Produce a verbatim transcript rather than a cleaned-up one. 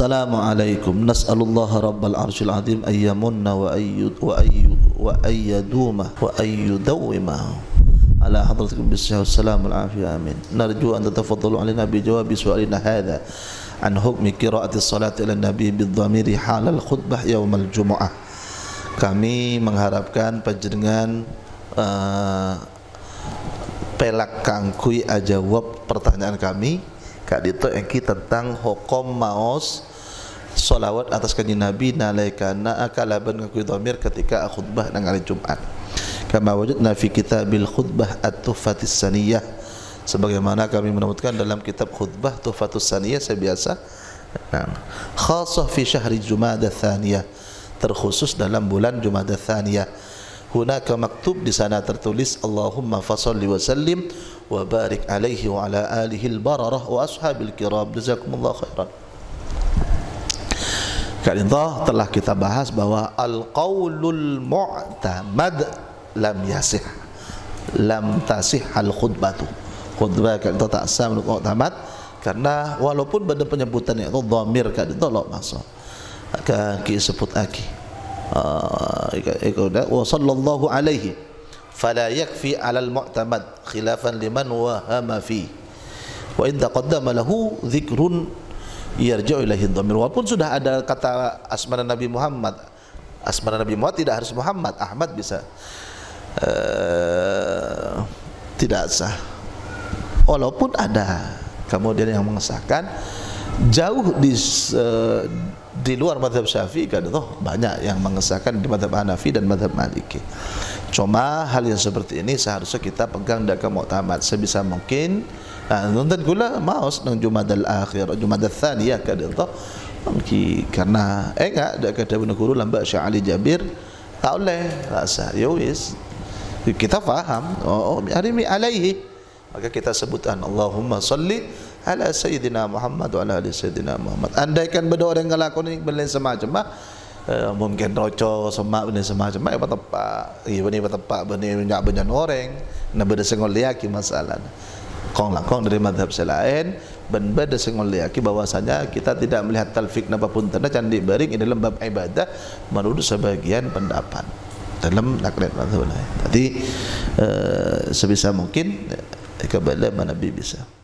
Assalamualaikum. Nas'alullaha rabbal arsyil azim ayyamunna wa ayyud wa ayyud wa ayyaduma wa ayyudawima ala hadratikum bisahih wassalamul afiyah amin. Narju an tatafaddalu alaina bi jawabi su'alina hadha an hukmi qiraati salati ala nabi bidhamiri halal khutbah yaumal jumu'ah. Kami mengharapkan panjenengan uh, pelak kangkui ajawab pertanyaan kami kak dito engki tentang hukum maos solawat atas kanjeng Nabi nalaikana kalaban ngakui dhamir ketika khutbah nang hari Jumat. Kama wajadna fi kitabil khutbah at-tuhfatis saniyah, sebagaimana kami menemukan dalam kitab khutbah tuhfatus saniyah sebiasa. Nah, khassah fi syahri Jumada tsaniyah, terkhusus dalam bulan Jumada tsaniyah. Hunaka maktub, di sana tertulis Allahumma fasalli wa sallim wa barik alaihi wa ala alihi al-bararah wa ashabil kiram jazakumullah khairan. Kalian telah kita bahas bahwa al-qaulul mu'tamad lam yasih, lam tasih al-khutbatu. Khutbah kalian tak sah menurut mu'tamad karena walaupun pada penyebutannya itu dhamir kalian tolak masuk kaki sebut aki wa sallallahu alaihi fala yakfi alal mu'tamad khilafan liman wahama fi wa in taqaddama lahu dhikrun yarji'u ilaihi dhamir. Walaupun sudah ada kata asmana Nabi Muhammad, asmana Nabi Muhammad tidak harus Muhammad, Ahmad bisa, uh, tidak sah walaupun ada. Kemudian yang mengesahkan jauh di uh, di luar mazhab Syafi'i kan itu banyak yang mengesahkan di mazhab Hanafi dan mazhab Maliki. Cuma hal yang seperti ini seharusnya kita pegang dalam mu'tamad sebisa mungkin. Nah, nonton gula maus nang Jumadal akhir, Jumadal tsaniyah kan itu mungkin karena eh enggak ada kata Ibnu Guru lamba Syekh Ali Jabir tak oleh rasa ya wis kita faham oh, oh arimi alaihi, maka kita sebutkan Allahumma shalli ala sayyidina Muhammad wa ala ali sayyidina Muhammad. Andaikan benda orang ngelakoni benda semacam mah uh, mungkin roco semak benda semacam mah apa tepak iya benda tepak benda banyak banyak orang na beda sengol liaki masalah kong lakong dari mazhab selain ben beda sengol liaki bahwasanya kita tidak melihat talfik napa pun tanda candi baring ini dalam bab ibadah menurut sebagian pendapat dalam naklet mazhab lain. Jadi uh, sebisa mungkin kebala Nabi bisa